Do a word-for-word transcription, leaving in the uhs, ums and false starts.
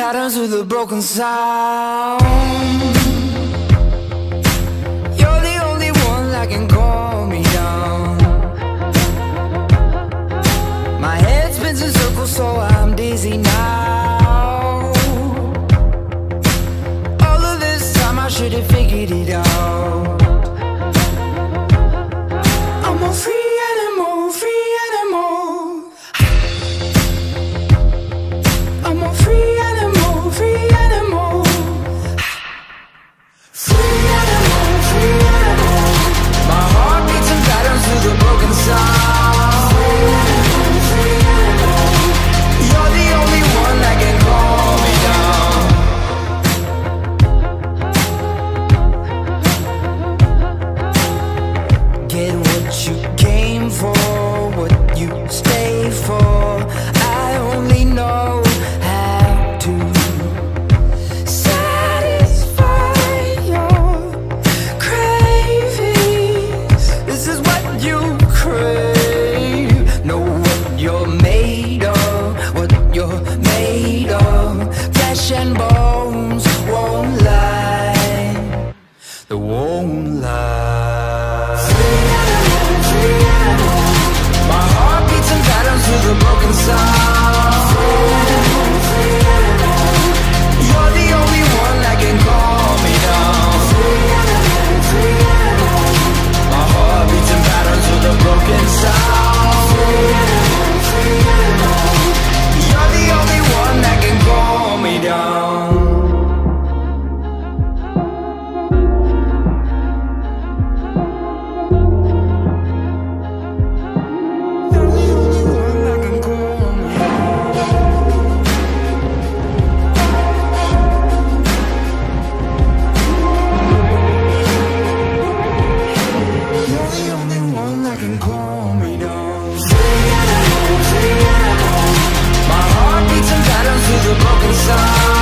patterns with a broken sound. You're the only one that can calm me down. My head spins in circles so I'm dizzy now. All of this time I should have figured it out. I'm a free animal, free animal. I'm a free animal, free animal. Free animal, free animal. My heart beats in patterns through the broken sound. Free animal, free animal. You're the only one that can calm me down. Get what you came for, what you stay for. I only know how to satisfy your cravings. This is what you crave. Know what you're made of, what you're made of. Flesh and bones won't lie, they won't lie. Free animal, free animal. My heart beats in patterns through the broken sound. Free animal, free animal. You're the only one that can calm me down. Free animal, free animal. My heart beats in patterns through the broken sound. Free animal, free animal. You're the only one that can calm me down. Free animal, free animal. My heart beats in patterns through the broken sound.